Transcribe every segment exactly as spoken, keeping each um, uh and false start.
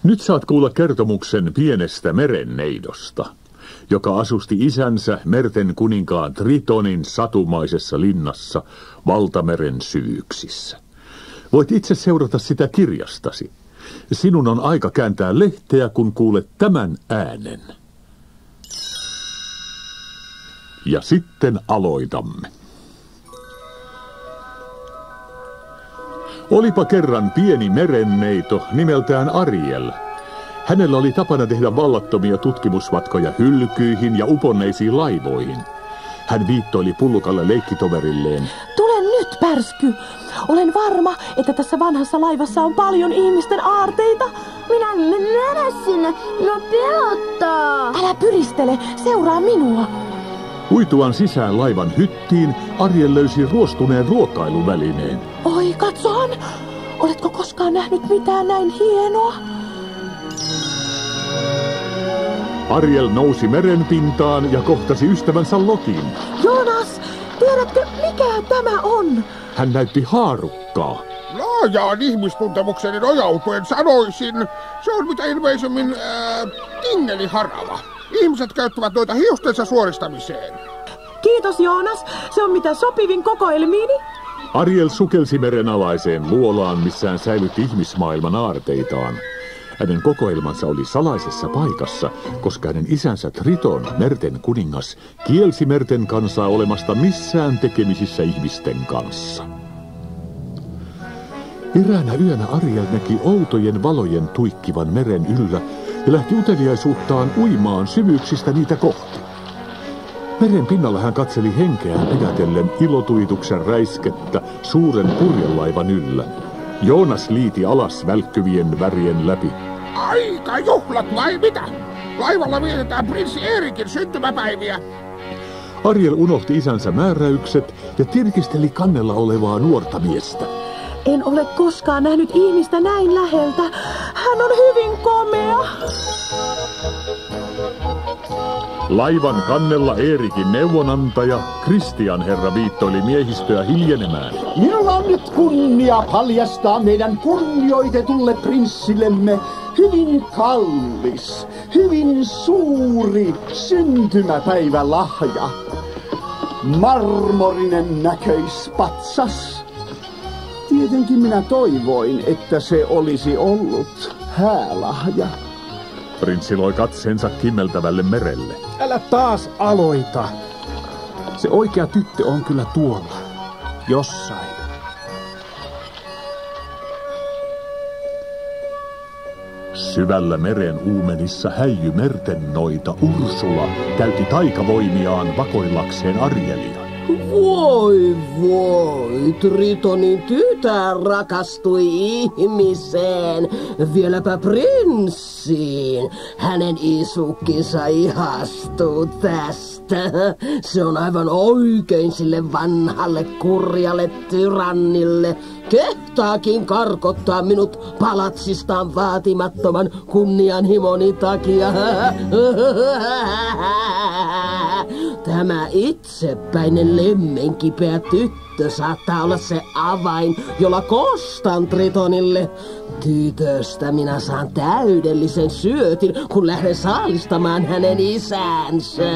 Nyt saat kuulla kertomuksen pienestä merenneidosta, joka asusti isänsä merten kuninkaan Tritonin satumaisessa linnassa valtameren syvyyksissä. Voit itse seurata sitä kirjastasi. Sinun on aika kääntää lehteä, kun kuulet tämän äänen. Ja sitten aloitamme. Olipa kerran pieni merenneito nimeltään Ariel. Hänellä oli tapana tehdä vallattomia tutkimusmatkoja hylkyihin ja uponneisiin laivoihin. Hän viittoili pullukalle leikkitoverilleen. Tule nyt, Pärsky! Olen varma, että tässä vanhassa laivassa on paljon ihmisten aarteita. Minä en mene sinne, no pelottaa. Älä pyristele, seuraa minua. Uituaan sisään laivan hyttiin, Ariel löysi ruostuneen ruokailuvälineen. Oi, katsohan! Oletko koskaan nähnyt mitään näin hienoa? Ariel nousi merenpintaan ja kohtasi ystävänsä Lokin. Joonas, tiedätkö mikä tämä on? Hän näytti haarukkaa. Laajaan ihmistuntemukseni nojautuen sanoisin, se on mitä ilmeisemmin äh, tingeliharava. Ihmiset käyttävät noita hiustensa suoristamiseen. Kiitos, Joonas. Se on mitä sopivin kokoelmiini. Ariel sukelsi merenalaiseen luolaan, missä hän säilytti ihmismaailman aarteitaan. Hänen kokoelmansa oli salaisessa paikassa, koska hänen isänsä Triton, merten kuningas, kielsi merten kansaa olemasta missään tekemisissä ihmisten kanssa. Eräänä yönä Ariel näki outojen valojen tuikkivan meren yllä ja lähti uteliaisuuttaan uimaan syvyyksistä niitä kohti. Meren pinnalla hän katseli henkeään pidätellen ilotuituksen räiskettä suuren purjelaivan yllä. Joonas liiti alas välkkyvien värien läpi. Aika juhlat vai mitä? Laivalla vietetään prinssi Eerikin syntymäpäiviä. Ariel unohti isänsä määräykset ja tirkisteli kannella olevaa nuorta miestä. En ole koskaan nähnyt ihmistä näin läheltä. Hän on hyvin komea. Laivan kannella Eerikin neuvonantaja, Kristian herra viittoili miehistöä hiljenemään. Minulla on nyt kunnia paljastaa meidän kunnioitetulle prinssillemme hyvin kallis, hyvin suuri syntymäpäivälahja. Marmorinen näköispatsas. Tietenkin minä toivoin, että se olisi ollut häälahja. Prinssi loi katseensa kimmeltävälle merelle. Älä taas aloita. Se oikea tyttö on kyllä tuolla. Jossain. Syvällä meren uumenissa häijy mertennoita Ursula käytti taikavoimiaan vakoillakseen Arielia. Voi voi, Tritonin tytär rakastui ihmiseen, vieläpä prinssiin. Hänen isukkinsa ihastuu tästä. Se on aivan oikein sille vanhalle kurjalle tyrannille. Kehtaakin karkottaa minut palatsistaan vaatimattoman kunnianhimoni takia. Tämä itsepäinen lemmenkipeä tyttö saattaa olla se avain, jolla kostan Tritonille. Tytöstä minä saan täydellisen syötin, kun lähden saalistamaan hänen isänsä.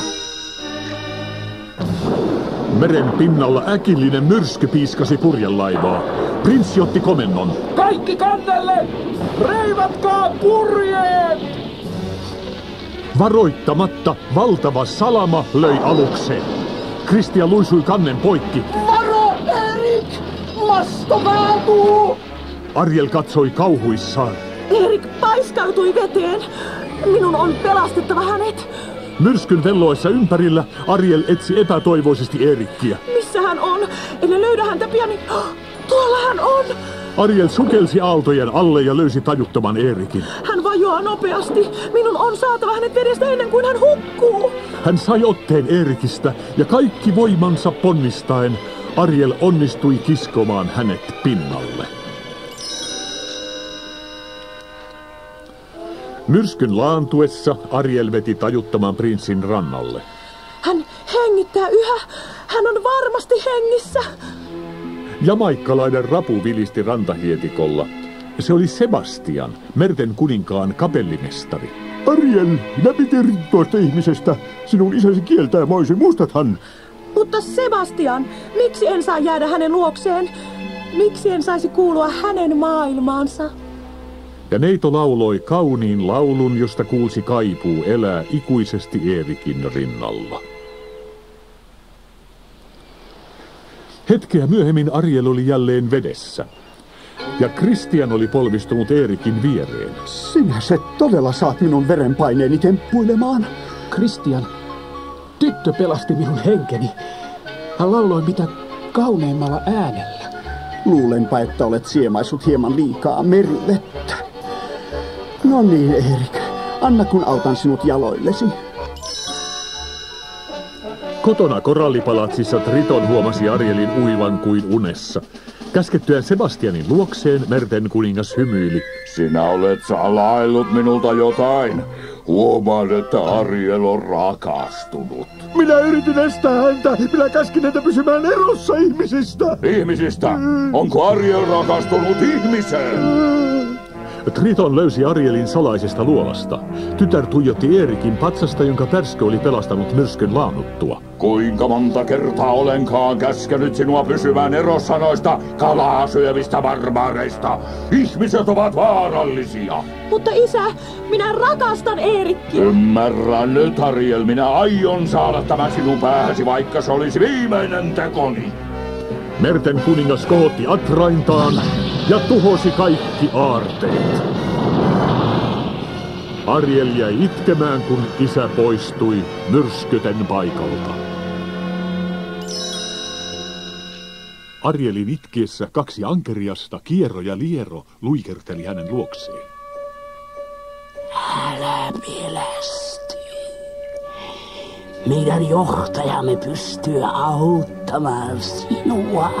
Meren pinnalla äkillinen myrsky piiskasi purjelaivaa. Prinssi otti komennon. Kaikki kannelle! Reivatkaa purjeet! Varoittamatta valtava salama löi alukseen. Kristian luisui kannen poikki. Varo, Erik! Masto kaatuu! Ariel katsoi kauhuissaan. Erik paiskautui veteen. Minun on pelastettava hänet. Myrskyn velloessa ympärillä Ariel etsi epätoivoisesti Eerikkiä. Missä hän on? En löydä häntä pian. Tuolla hän on! Ariel sukelsi aaltojen alle ja löysi tajuttoman Eerikin. Hän vajoaa nopeasti. Minun on saatava hänet vedestä ennen kuin hän hukkuu. Hän sai otteen Eerikistä ja kaikki voimansa ponnistaen Ariel onnistui kiskomaan hänet pinnalle. Myrskyn laantuessa Ariel veti tajuttoman prinssin rannalle. Hän hengittää yhä. Hän on varmasti hengissä. Jamaikkalainen rapu vilisti rantahietikolla. Se oli Sebastian, merten kuninkaan kapellimestari. Ariel, minä pidin tuosta ihmisestä. Sinun isäsi kieltää moisi, muistathan? Mutta Sebastian, miksi en saa jäädä hänen luokseen? Miksi en saisi kuulua hänen maailmaansa? Ja neito lauloi kauniin laulun, josta kuulsi kaipuu elää ikuisesti Eerikin rinnalla. Hetkeä myöhemmin Ariel oli jälleen vedessä. Ja Christian oli polvistunut Eerikin viereen. Sinä se todella saat minun verenpaineeni temppuilemaan. Christian, tyttö pelasti minun henkeni. Hän lauloi mitä kauneimmalla äänellä. Luulenpa, että olet siemaissut hieman liikaa merivettä. No niin, Erik. Anna kun autan sinut jaloillesi. Kotona korallipalatsissa Triton huomasi Arielin uivan kuin unessa. Käskettyään Sebastianin luokseen merten kuningas hymyili. Sinä olet salaillut minulta jotain. Huomaan, että Ariel on rakastunut. Minä yritin estää häntä. Minä käskin häntä pysymään erossa ihmisistä. Ihmisistä? Onko Ariel rakastunut ihmiseen? Triton löysi Arielin salaisesta luolasta. Tytär tuijotti Eerikin patsasta, jonka pärskö oli pelastanut myrskyn laannuttua. Kuinka monta kertaa olenkaan käskenyt sinua pysymään erossa noista kalaa syövistä barbaareista? Ihmiset ovat vaarallisia. Mutta isä, minä rakastan Eerikkiä. Ymmärrän nyt, Ariel. Minä aion saada tämän sinun päähäsi, vaikka se olisi viimeinen tekoni. Merten kuningas kohotti Atraintaan ja tuhosi kaikki aarteet. Ariel jäi itkemään, kun isä poistui myrskyten paikalta. Arielin itkiessä kaksi ankeriasta, Kiero ja Liero, luikerteli hänen luokseen. Älä pelästy. Meidän johtajamme pystyy auttamaan sinua.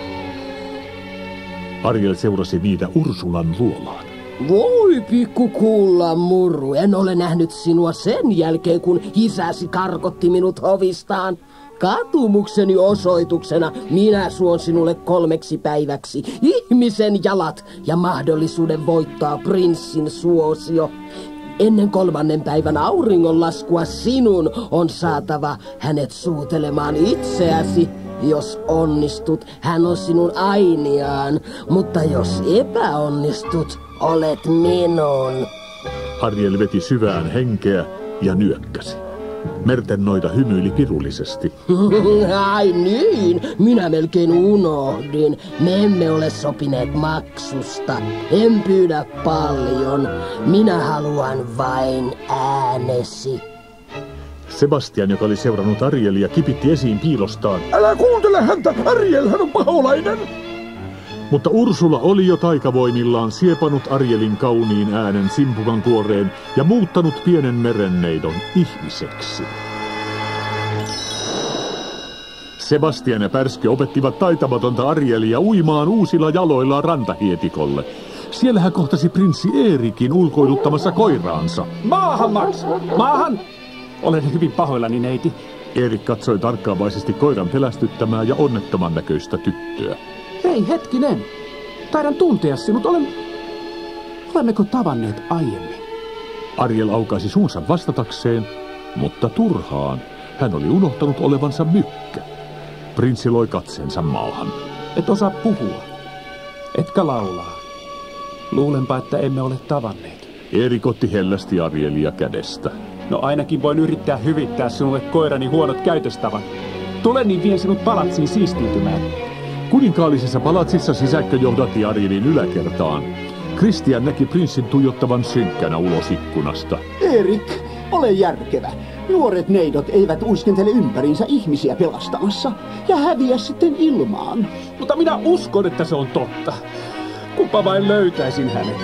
Ariel seurasi niitä Ursulan luolaan. Voi pikku kuulla murru, en ole nähnyt sinua sen jälkeen, kun isäsi karkotti minut hovistaan. Katumukseni osoituksena minä suon sinulle kolmeksi päiväksi ihmisen jalat ja mahdollisuuden voittaa prinssin suosio. Ennen kolmannen päivän auringonlaskua sinun on saatava hänet suutelemaan itseäsi. Jos onnistut, hän on sinun ainiaan, mutta jos epäonnistut, olet minun. Ariel veti syvään henkeä ja nyökkäsi. Merten noita hymyili pirullisesti. Ai niin, minä melkein unohdin. Me emme ole sopineet maksusta. En pyydä paljon. Minä haluan vain äänesi. Sebastian, joka oli seurannut Arielia, kipitti esiin piilostaan. Älä kuuntele häntä! Ariel, hän on paholainen! Mutta Ursula oli jo taikavoimillaan siepannut Arielin kauniin äänen simpukan kuoreen ja muuttanut pienen merenneidon ihmiseksi. Sebastian ja Pärski opettivat taitamatonta Arielia uimaan uusilla jaloillaan rantahietikolle. Siellä hän kohtasi prinssi Eerikin ulkoiluttamassa koiraansa. Maahan, Max! Maahan! Olen hyvin pahoillani, neiti. Eerik katsoi tarkkaavaisesti koiran pelästyttämää ja onnettoman näköistä tyttöä. Hei, hetkinen. Taidan tuntea sinut. Olen... Olemmeko tavanneet aiemmin? Ariel aukaisi suunsa vastatakseen, mutta turhaan. Hän oli unohtanut olevansa mykkä. Prinssi loi katseensa maahan. Et osaa puhua. Etkä laulaa. Luulenpa, että emme ole tavanneet. Eerik otti hellästi Arielia kädestä. No ainakin voin yrittää hyvittää sinulle koirani huonot käytöstavat. Tule niin vien sinut palatsiin siistiytymään. Kuninkaallisessa palatsissa sisäkkö johdatti Arielin yläkertaan. Christian näki prinssin tuijottavan synkkänä ulos ikkunasta. Erik, ole järkevä. Nuoret neidot eivät uiskentele ympäriinsä ihmisiä pelastamassa ja häviä sitten ilmaan. Mutta minä uskon, että se on totta. Kumpa vain löytäisin hänet.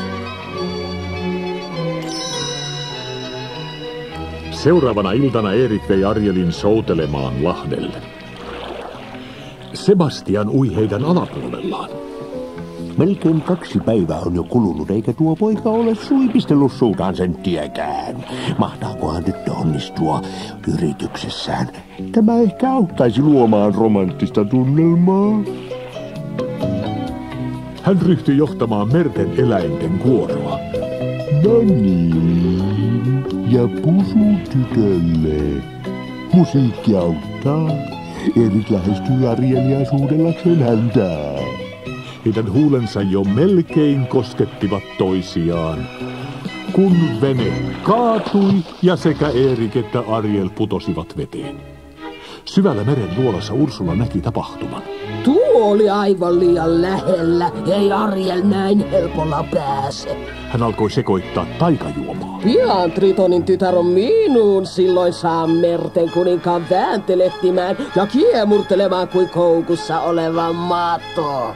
Seuraavana iltana Eerik vei Arielin soutelemaan Lahdelle. Sebastian ui heidän alapuolellaan. Melkein kaksi päivää on jo kulunut, eikä tuo poika ole suipistellut suutaan senttiäkään. Mahtaakohan nyt onnistua yrityksessään? Tämä ehkä auttaisi luomaan romanttista tunnelmaa. Hän ryhtyi johtamaan merten eläinten kuoroa. No niin, ja pusu tytölle. Musiikki auttaa. Erik lähestyy Arielia suudellakseen häntä. Heidän huulensa jo melkein koskettivat toisiaan, kun vene kaatui ja sekä Erik että Ariel putosivat veteen. Syvällä meren luolassa Ursula näki tapahtuman. Tuo oli aivan liian lähellä. Ei Ariel näin helpolla pääse. Hän alkoi sekoittaa taikajuomaa. Pian Tritonin tytär on minuun. Silloin saa merten kuninkaan vääntelehtimään ja kiemurtelemaan kuin koukussa oleva mato.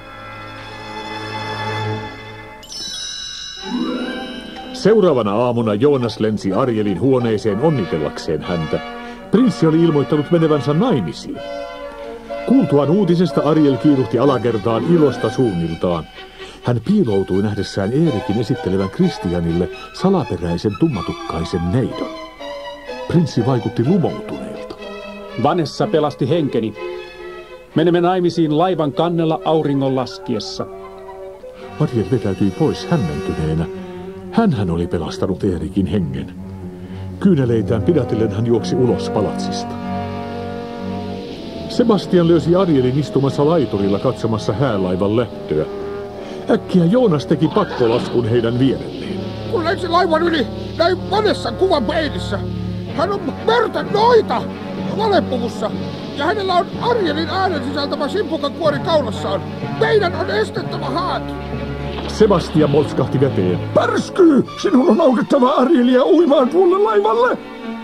Seuraavana aamuna Joonas lensi Arielin huoneeseen onnitellakseen häntä. Prinssi oli ilmoittanut menevänsä naimisiin. Kuultuaan uutisesta Ariel kiiruhti alakertaan ilosta suunniltaan. Hän piiloutui nähdessään Eerikin esittelevän Kristianille salaperäisen tummatukkaisen neidon. Prinssi vaikutti lumoutuneelta. Vanessa pelasti henkeni. Menemme naimisiin laivan kannella auringon laskiessa. Ariel vetäytyi pois hämmentyneenä. Hänhän oli pelastanut Eerikin hengen. Kyyneleitään pidätellen hän juoksi ulos palatsista. Sebastian löysi Arielin istumassa laiturilla katsomassa häälaivan lähtöä. Äkkiä Joonas teki pakkolaskun heidän vierelleen. Kun lensi laivan yli, näin Vanessan kuvan peilissä. Hän on merten noita valepuvussa. Ja hänellä on Arielin äänen sisältämä simpukan kuori kaulassaan. Meidän on estettävä häät. Sebastian molskahti veteen. Pärsky! Sinun on autettava Arielia uimaan tuolle laivalle!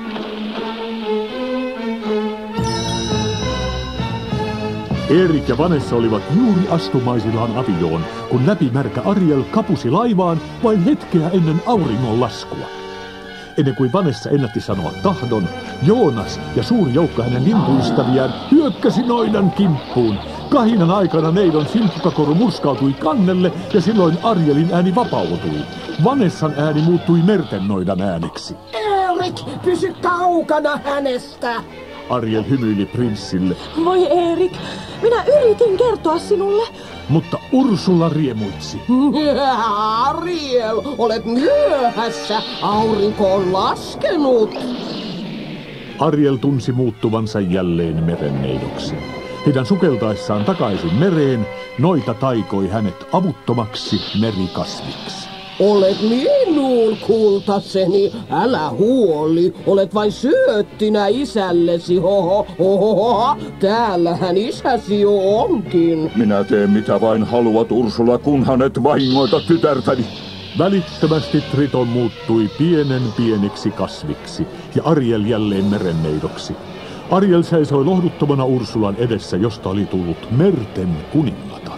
Erik ja Vanessa olivat juuri astumaisillaan avioon, kun läpimärkä Ariel kapusi laivaan vain hetkeä ennen auringon laskua. Ennen kuin Vanessa ennätti sanoa tahdon, Joonas ja suuri joukko hänen lintuystäviään hyökkäsi noidan kimppuun. Kahinan aikana neidon simppukakoru murskautui kannelle ja silloin Arielin ääni vapautui. Vanessan ääni muuttui mertennoidan ääneksi. Erik, pysy kaukana hänestä! Ariel hymyili prinssille. Voi Erik, minä yritin kertoa sinulle. Mutta Ursula riemuitsi. Ariel, olet myöhässä. Aurinko on laskenut. Ariel tunsi muuttuvansa jälleen merenneidoksi. Heidän sukeltaessaan takaisin mereen, noita taikoi hänet avuttomaksi merikasviksi. Olet minun kultaseni, älä huoli, olet vain syöttinä isällesi, hoho, hoho, täällähän isäsi jo onkin. Minä teen mitä vain haluat, Ursula, kunhan et vahingoita tytärtäni. Välittömästi Triton muuttui pienen pieniksi kasviksi ja Ariel jälleen merenneidoksi. Ariel seisoi lohduttomana Ursulan edessä, josta oli tullut merten kuningatar.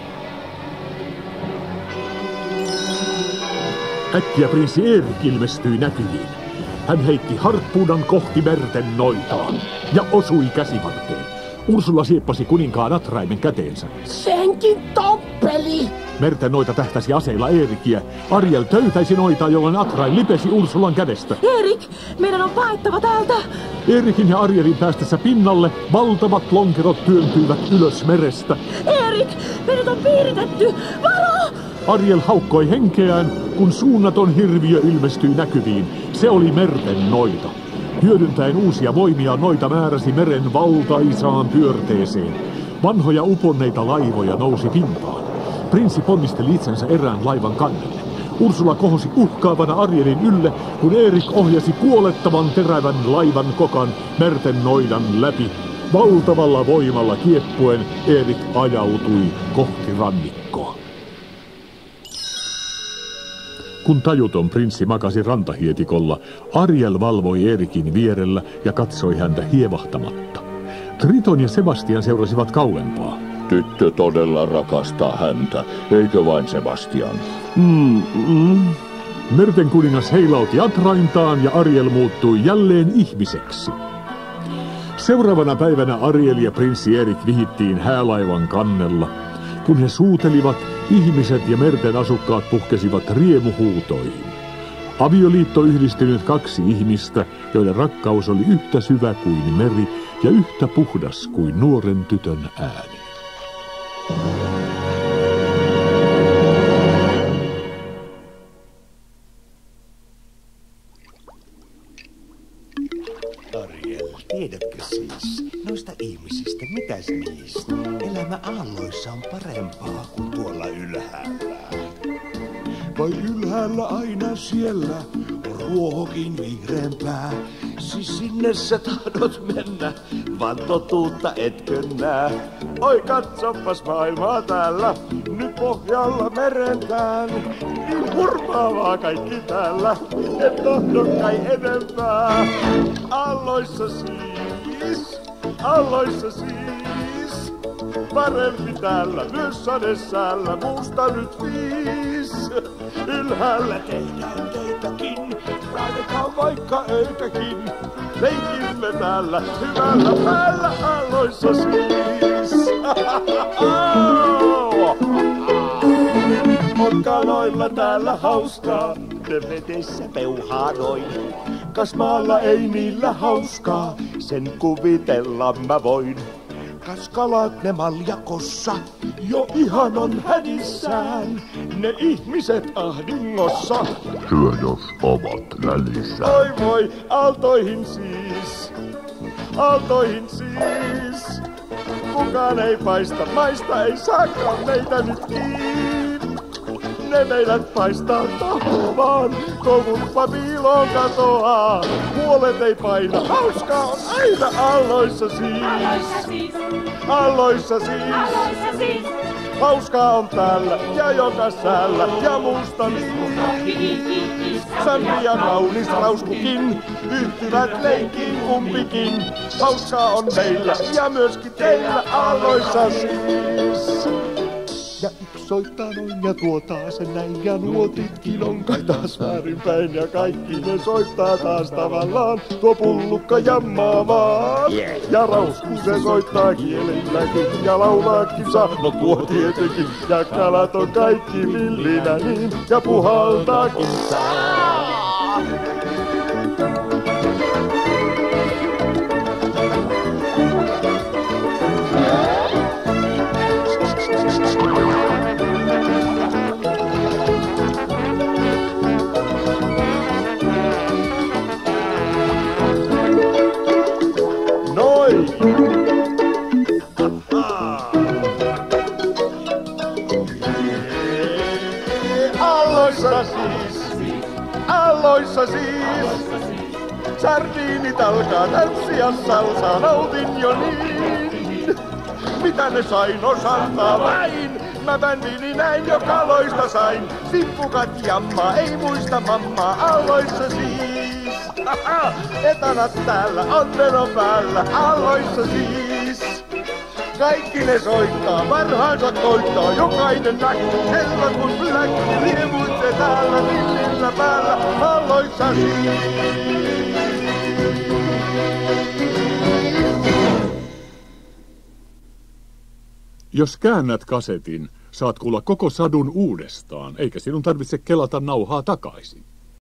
Äkkiä prinssi Erik ilmestyi näkyviin. Hän heitti harppuunan kohti merten noitaan ja osui käsivarteen. Ursula sieppasi kuninkaan Atraimen käteensä. Senkin toppeli! Merten noita tähtäsi aseilla Eerikiä. Ariel töytäisi noitaa, jolloin Atrain lipesi Ursulan kädestä. Erik, meidän on paettava täältä. Eerikin ja Arielin päästessä pinnalle valtavat lonkerot työntyivät ylös merestä. Erik, meidät on piiritetty! Varo! Ariel haukkoi henkeään, kun suunnaton hirviö ilmestyi näkyviin. Se oli merten noita. Hyödyntäen uusia voimia noita määräsi meren valtaisaan pyörteeseen. Vanhoja uponneita laivoja nousi pintaan. Prinssi ponnisteli itsensä erään laivan kannelle. Ursula kohosi uhkaavana Arielin ylle, kun Erik ohjasi kuolettavan terävän laivan kokan merten noidan läpi. Valtavalla voimalla kieppuen Erik ajautui kohti rannikkoa. Kun tajuton prinssi makasi rantahietikolla, Ariel valvoi Erikin vierellä ja katsoi häntä hievahtamatta. Triton ja Sebastian seurasivat kauempaa. Tyttö todella rakastaa häntä, eikö vain Sebastian? Mm, mm. Merten kuningas heilauti Atraintaan ja Ariel muuttui jälleen ihmiseksi. Seuraavana päivänä Ariel ja prinssi Erik vihittiin häälaivan kannella. Kun he suutelivat, ihmiset ja merten asukkaat puhkesivat riemuhuutoihin. Avioliitto yhdisti nyt kaksi ihmistä, joiden rakkaus oli yhtä syvä kuin meri ja yhtä puhdas kuin nuoren tytön ääni. Tiedätkö siis, noista ihmisistä, mitäs niistä? Elämä aalloissa on parempaa kuin tuolla ylhäällä. Vai ylhäällä aina siellä on ruohokin vihreämpää? Siis sinne sä tahdot mennä, vaan totuutta etkö nää. Oi katsopas maailmaa täällä, nyt pohjalla merentään. Niin hurmaavaa kaikki täällä, et tahdo kai enempää. Aalloissa siis, aalloissa siis. Parempi täällä myös sadesäällä, muusta nyt viis. Ylhäällä tehdään teitäkin, raidetaan vaikka öitäkin. Leikimme täällä hyvällä päällä, aalloissa siis. On kaloilla täällä hauskaa, ne vedessä peuhaa noin. Kas maalla ei niillä hauskaa, sen kuvitella mä voin. Kas kalat ne maljakossa, jo ihan on hädissään, ne ihmiset ahdingossa. Syö jos ovat välissä. Oi voi, aaltoihin siis, aaltoihin siis. Kukaan ei paista, maista ei saakaan meitä nyt kiinni. Ne meidät paistaa tahomaan, kovuppa piiloon katoaa. Puolet ei paina, hauskaa on aina aalloissa siis. Aalloissa siis. Hauskaa on täällä ja joka säällä ja muusta niin. Sanni ja kaunis rauskukin yhtyvät leikkiin kumpikin. Hauskaa on meillä ja myöskin teillä aalloissa siis. Ja yksi soittaa noin ja tuo taas näin ja nuotitkin on kai taas väärinpäin. Ja kaikki ne soittaa taas tavallaan, tuo pullukka jammaa vaan. Ja rausku se soittaa kielelläkin ja laulaakin saa, no tuo tietenkin. Ja kalat on kaikki villinä niin ja puhaltaakin saa. Aalloissa siis, aalloissa siis. Sardiinit alkaa tanssia salsaa, nautin jo niin. Mitä ne sain osantaa vain, mä bändini näin jo kaloista sain. Sippukat jammaa, ei muista mammaa, aalloissa siis. Etanat täällä, onneno päällä, aalloissa siis. Kaikki ne soittaa, parhaansa koittaa, jokainen näkyy, selvä kun bläkki, riemuitse täällä, villillä päällä, aalloissa siis. Jos käännät kasetin, saat kuulla koko sadun uudestaan, eikä sinun tarvitse kelata nauhaa takaisin.